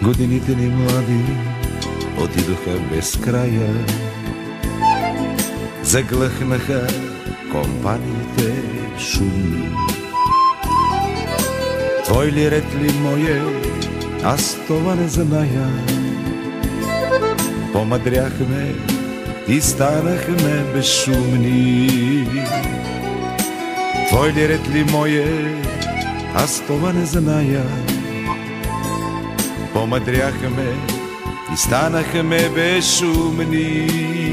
Годините ни млади отидоха без края, заглъхнаха компаниите шумни. Твой ли ред ли мое, аз това не зная. Помъдряхме и станахме безшумни. Твой ли ред ли мое, аз това не зная. Помъдряхме и станахме безшумни.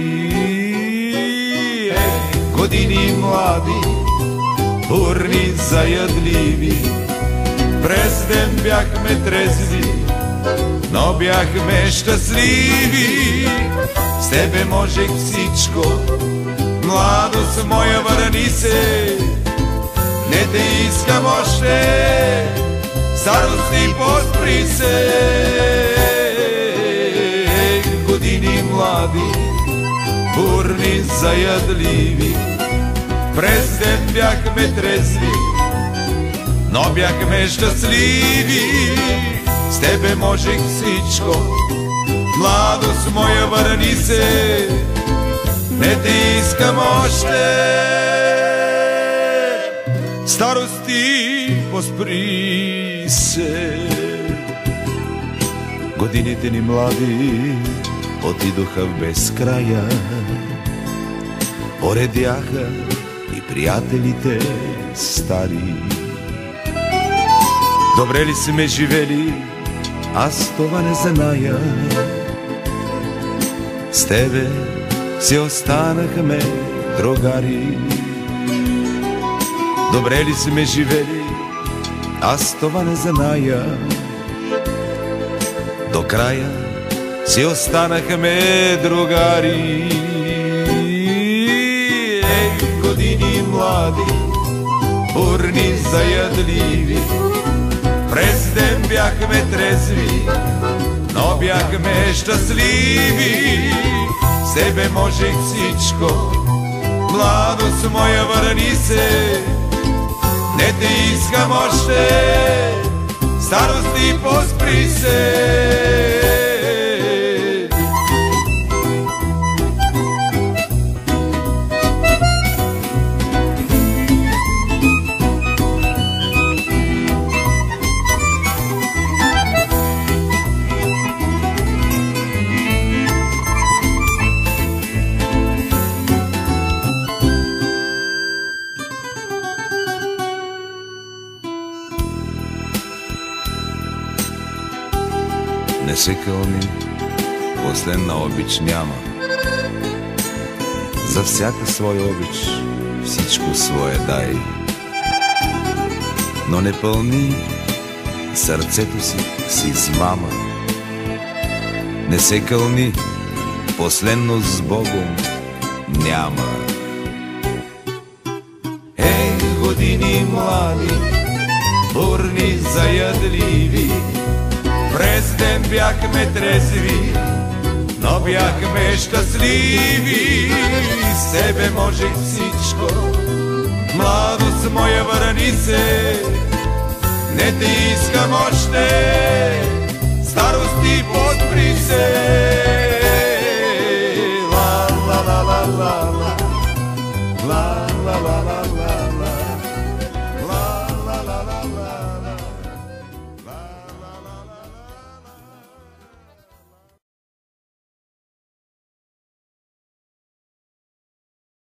Години млади, бурни, заядливи, през ден бяхме трезви, но бяхме щастливи. С тебе можех всичко, младост моя, върни се. Не те искам още, старост и поспри се. Години млади, бурни, заядливи, през ден бяхме трезви, но бяхме щастливи. С тебе можех всичко, младост моя, върни се. Не те искам още, старост и поспри се. Годините ни млади отидоха в безкрая, поредяха и приятелите стари. Добре ли сме живели, аз това не зная. С тебе си останахме другари. Добре ли сме живели, аз това не зная. До края си останахме другари. Години млади, бурни, заядливи, през ден бяхме трезви, но бяхме щастливи. С тебе можех всичко, младост моя, върни се. Не те искам още, старост и поспри се. Не се кълни, последна обич няма. За всяка своя обич всичко свое дай. Но не пълни сърцето си с измама. Не се кълни, последно с Богом няма. Години млади, бурни, заядливи, през ден бяхме трезви, но бяхме щастливи. С тебе можех всичко, младост моя, върни се. Не те искам още,